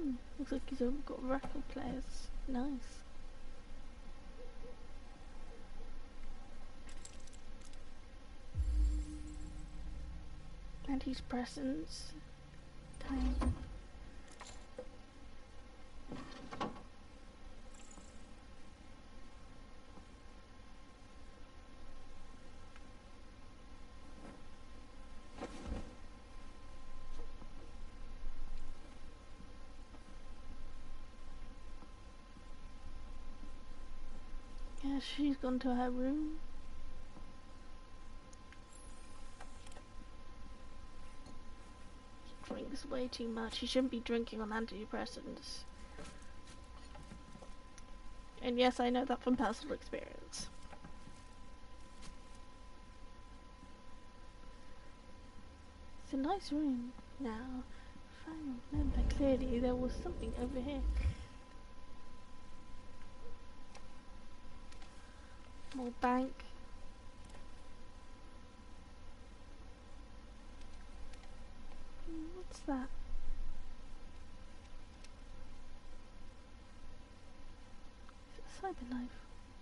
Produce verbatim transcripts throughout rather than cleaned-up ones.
Looks like he's got record players. Nice. Antidepressants. Time. Yeah, she's gone to her room. She drinks way too much. She shouldn't be drinking on antidepressants. And yes, I know that from personal experience. It's a nice room. Now, if I remember clearly, there was something over here. More bank. What's that? Is it a cyber knife?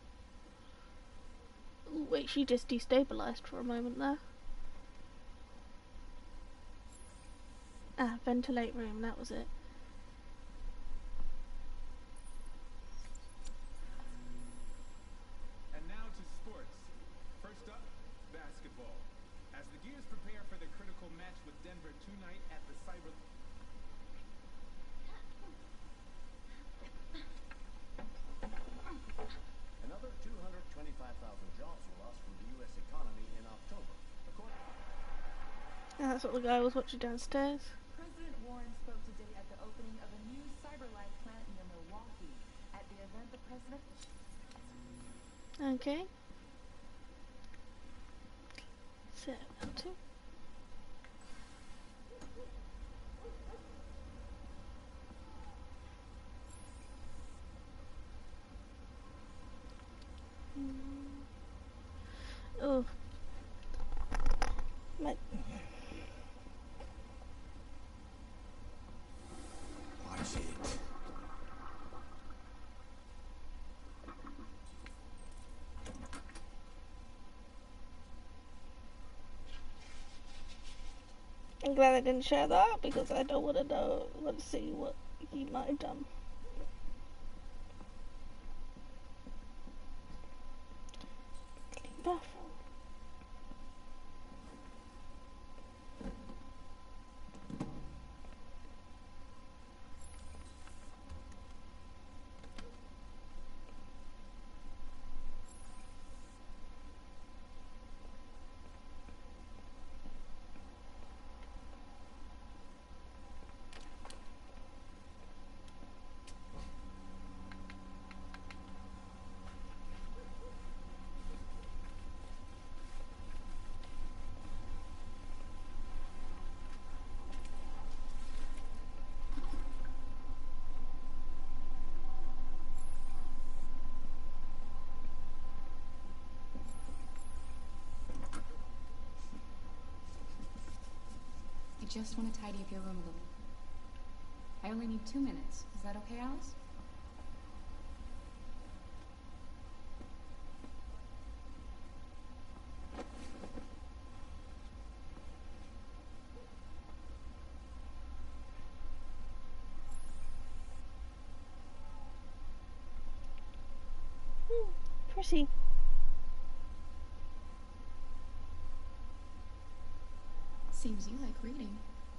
Ooh, wait, she just destabilized for a moment there. Ah, ventilate room, that was it. And now to sports. First up, basketball. As the Gears prepare for the critical match with Denver tonight at the Cyber... Another two hundred twenty-five thousand jobs were lost from the U S economy in October. According Ah, that's what the guy was watching downstairs. President Warren spoke today at the opening of a new CyberLife plant near Milwaukee. At the event, the president... Okay. Set L two. Oh. My... Watch it. I'm glad I didn't share that because I don't want to know, want to see what he might have done. Bathroom. I just want to tidy up your room a little. I only need two minutes. Is that okay, Alice? Hmm, pretty. Seems you like reading.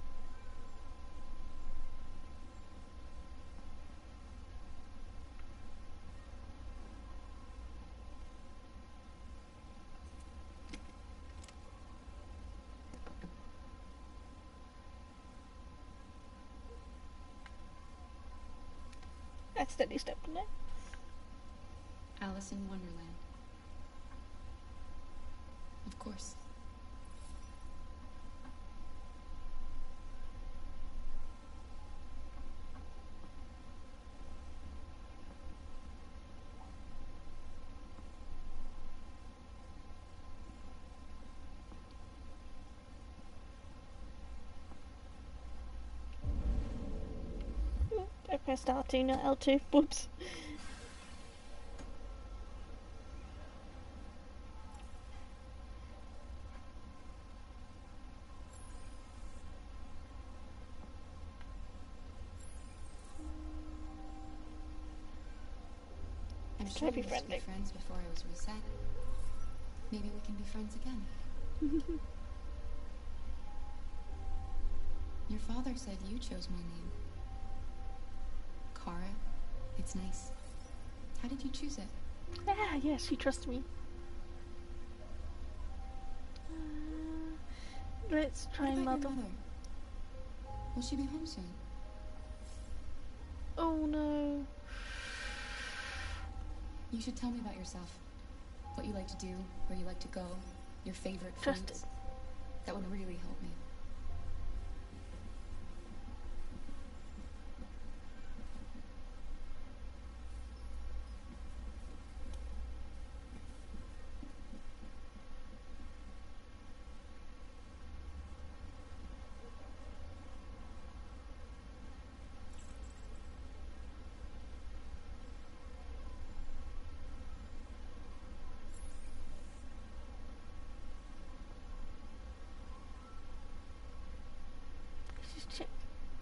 Accidentally stepped in it. Alice in Wonderland. Of course. I pressed R two, not L two. Whoops. I'm Just sure try to we be used to be friendly. friends before I was reset. Maybe we can be friends again. Your father said you chose my name. Kara. It's nice. How did you choose it? Ah, yes, she trusts me. Uh, let's try What about mother. your mother? Will she be home soon? Oh no. You should tell me about yourself. What you like to do, where you like to go, your favorite Trust foods. That would really help me. Let's just check.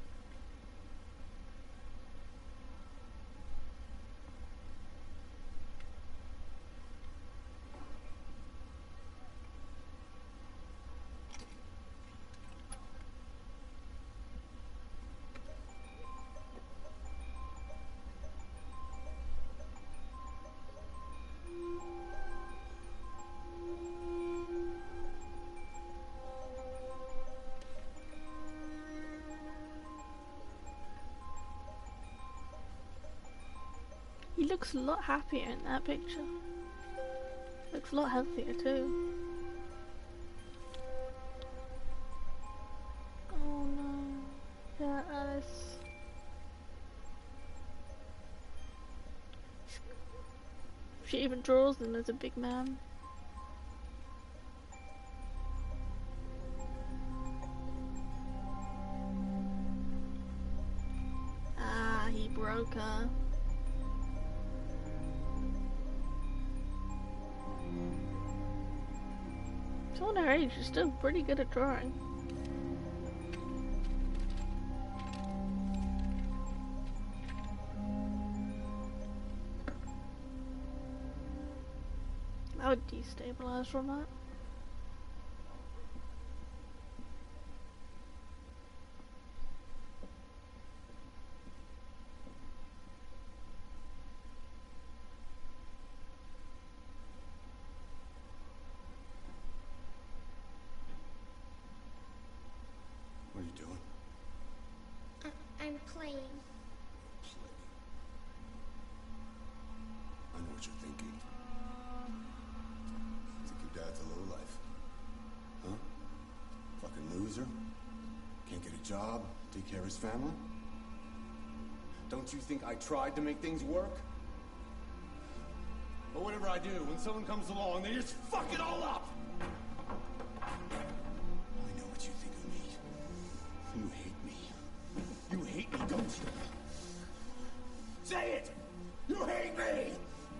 He looks a lot happier in that picture. Looks a lot healthier too. Oh no. Yeah, Alice. She even draws them as a big man. Ah, he broke her. Someone her age is still pretty good at drawing. I would destabilize from that. What are you doing? I- I'm playing. Play. I know what you're thinking. Think your dad's a lowlife. Huh? Fucking loser? Can't get a job, take care of his family? Don't you think I tried to make things work? But whatever I do, when someone comes along, they just fuck it all up! I know what you think of me. You hate me. You hate me, don't you? Say it! You hate me!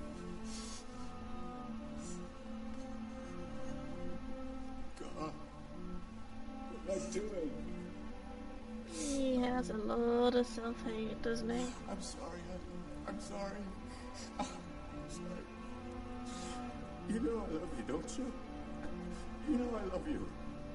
God. What am I doing? He has a lot of self-hate, doesn't he? I'm sorry, honey. I'm sorry. I'm sorry. You know I love you, don't you? You know I love you.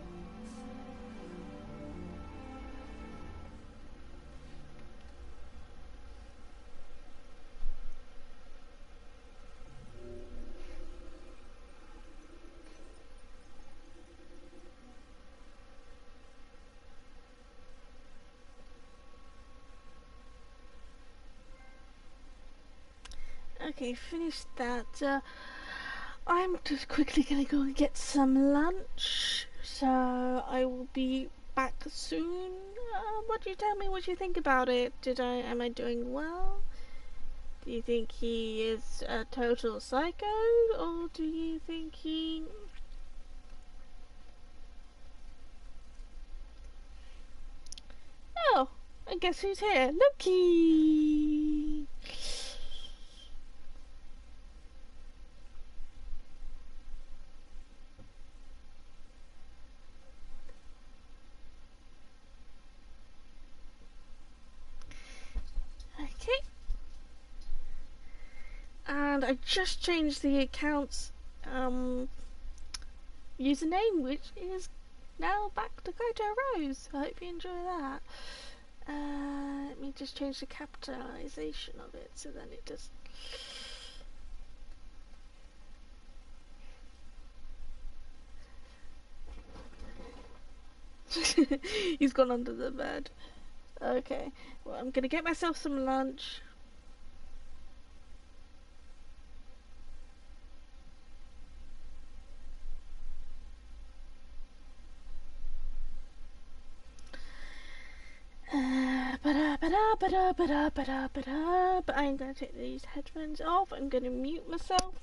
Okay, finished that. Uh, I'm just quickly gonna go and get some lunch, so I will be back soon. Uh, what do you tell me? What do you think about it? Did I? Am I doing well? Do you think he is a total psycho, or do you think he? Oh, and guess who's here? Loki! Okay. And I just changed the account's um, username, which is now back to Kaito Rose. I hope you enjoy that. Uh, let me just change the capitalization of it so then it does. He's gone under the bed. Okay, well, I'm gonna get myself some lunch. Uh, ba-da, ba-da, ba-da, ba-da, ba-da, ba-da. But I'm gonna take these headphones off. I'm gonna mute myself.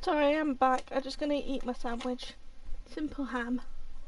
Sorry, I'm back. I'm just gonna eat my sandwich. Simple ham.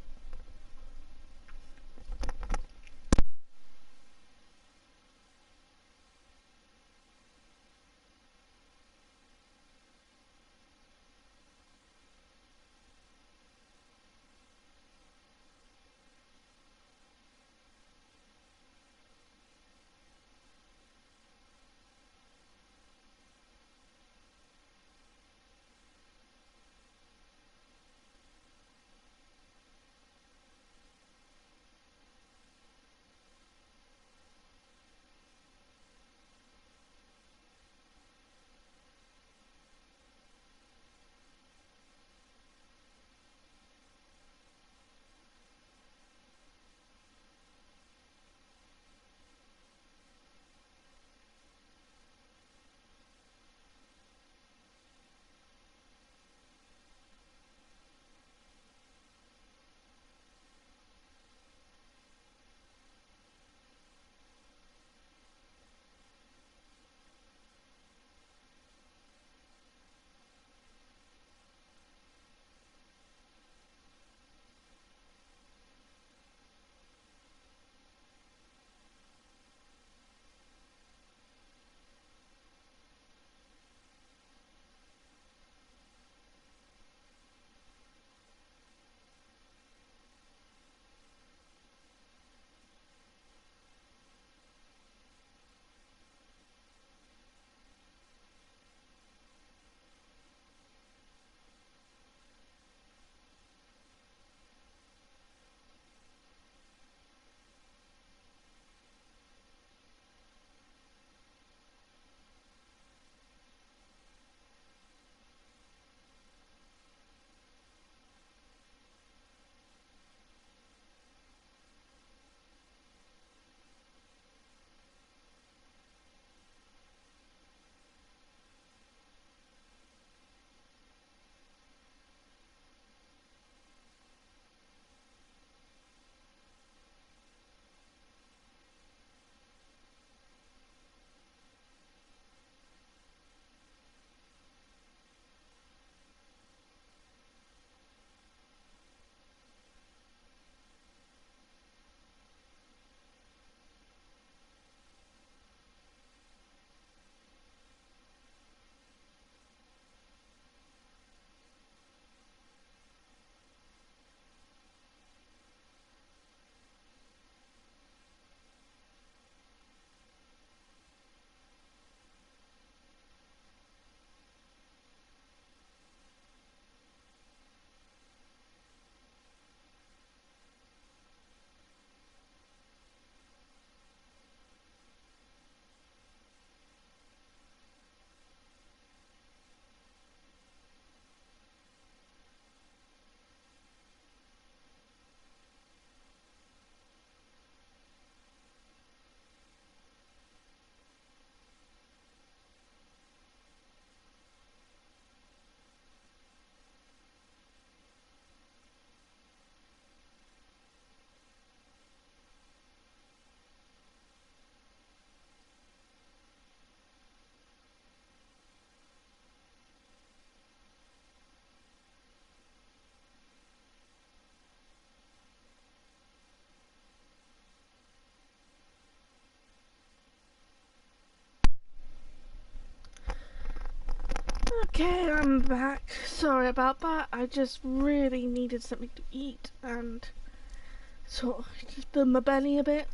Okay, I'm back. Sorry about that. I just really needed something to eat and sort of just fill my belly a bit.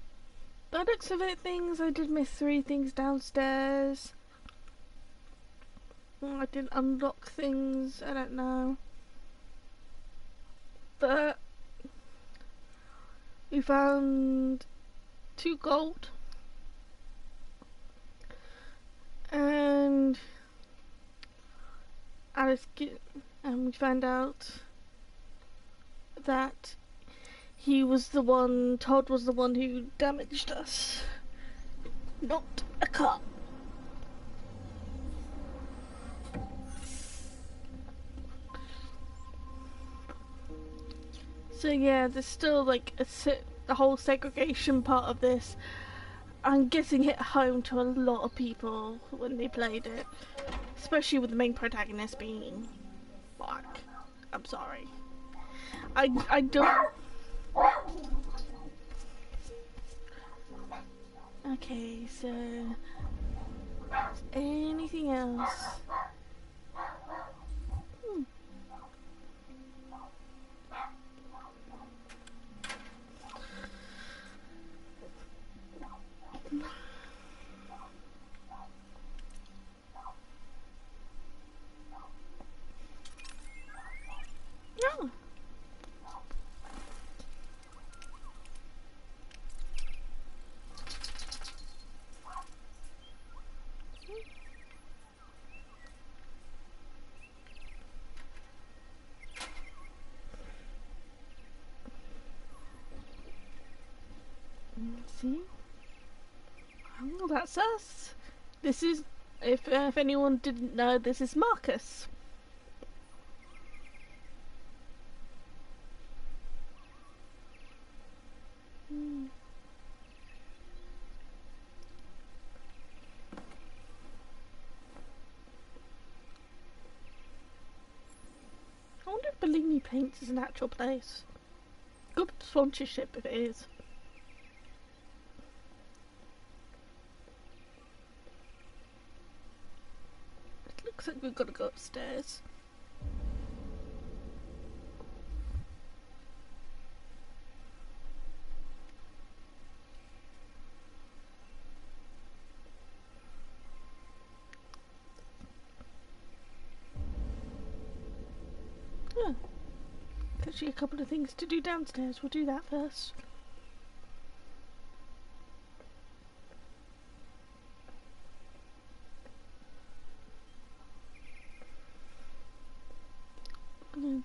By the looks of it, things, I did miss three things downstairs. I didn't unlock things, I don't know. But we found two gold. And Alice get, and we found out that he was the one, Todd was the one who damaged us, not a car. So yeah, there's still like a se the whole segregation part of this. I'm guessing hit home to a lot of people when they played it, especially with the main protagonist being black. I'm sorry. I I don't. Okay, so anything else? Hmm. No. See? Oh, that's us. This is, if uh, if anyone didn't know, this is Marcus. Hmm. I wonder if Bellini Paints is an actual place. Good sponsorship if it is. It looks like we've got to go upstairs. Oh, actually a couple of things to do downstairs. We'll do that first. Mm.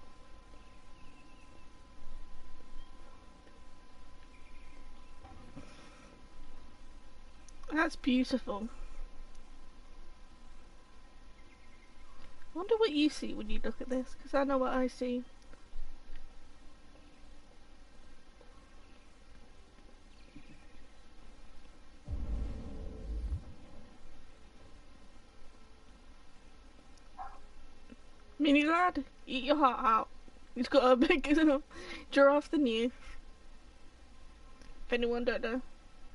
That's beautiful. I wonder what you see when you look at this, because I know what I see. Mini lad, eat your heart out. He's got a bigger giraffe than you. If anyone don't know.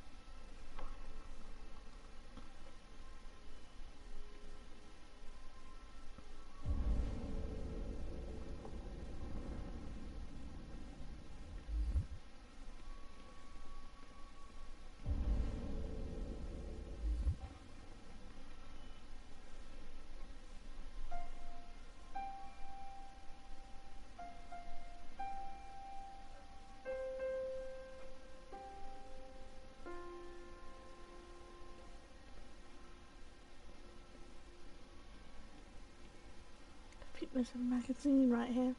I think there's a magazine right here.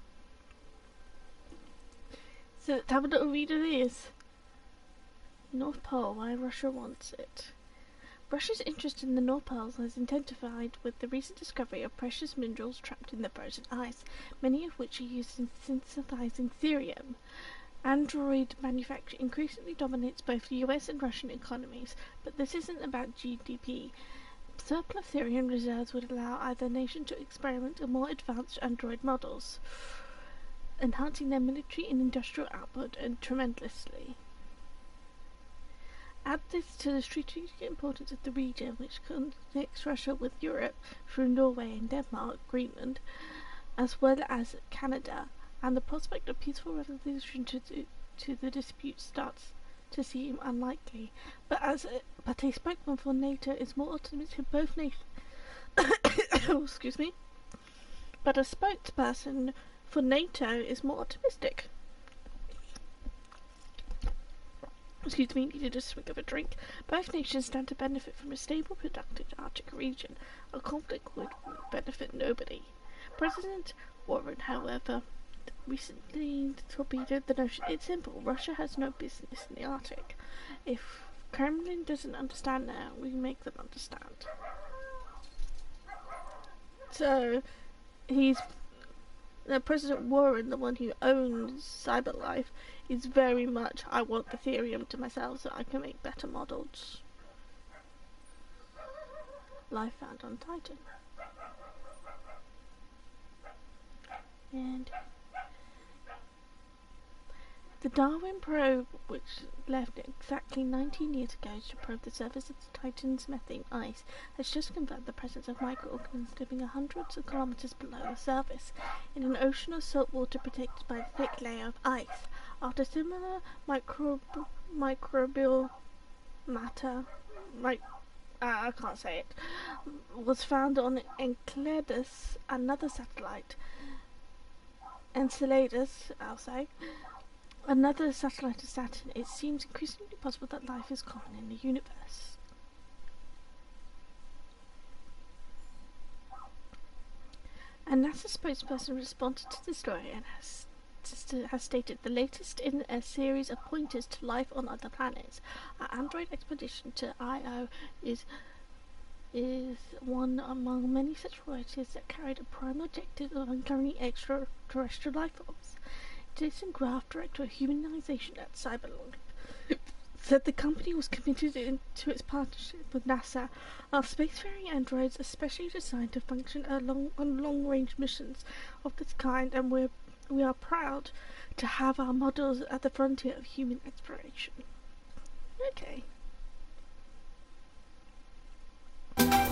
So let's have a little read of these. North Pole, why Russia wants it. Russia's interest in the North Pole has intensified with the recent discovery of precious minerals trapped in the frozen ice, many of which are used in synthesizing thorium. Android manufacture increasingly dominates both the U S and Russian economies, but this isn't about G D P. Surplus thorium reserves would allow either nation to experiment in more advanced android models, enhancing their military and industrial output and tremendously. Add this to the strategic importance of the region, which connects Russia with Europe through Norway and Denmark, Greenland, as well as Canada, and the prospect of peaceful resolution to, to, to the dispute starts to seem unlikely. But as a, but a spokesman for NATO is more optimistic. Both nations, excuse me. But a spokesperson for NATO is more optimistic. Excuse me, needed a swig of a drink. Both nations stand to benefit from a stable, productive Arctic region. A conflict would benefit nobody. President Warren, however, recently torpedoed the notion. It's simple. Russia has no business in the Arctic. If Kremlin doesn't understand now, we make them understand. So, he's... Now, President Warren, the one who owns CyberLife, is very much, I want the Therium to myself so I can make better models. life found on Titan. And the Darwin probe, which left exactly nineteen years ago to probe the surface of Titan's methane ice, has just confirmed the presence of microorganisms living hundreds of kilometers below the surface, in an ocean of salt water protected by a thick layer of ice. After similar microb microbial matter, mi- uh, I can't say it, was found on Enceladus, another satellite, Enceladus, I'll say, another satellite of Saturn, it seems increasingly possible that life is common in the universe. A NASA spokesperson responded to the story and has, has stated the latest in a series of pointers to life on other planets. Our android expedition to I O is is one among many such voyages that carried a prime objective of uncovering extraterrestrial life forms. Jason Graff, director of humanization at Cyberlink, said the company was committed in, to its partnership with NASA. Our spacefaring androids are specially designed to function along, on long-range missions of this kind, and we're, we are proud to have our models at the frontier of human exploration. Okay.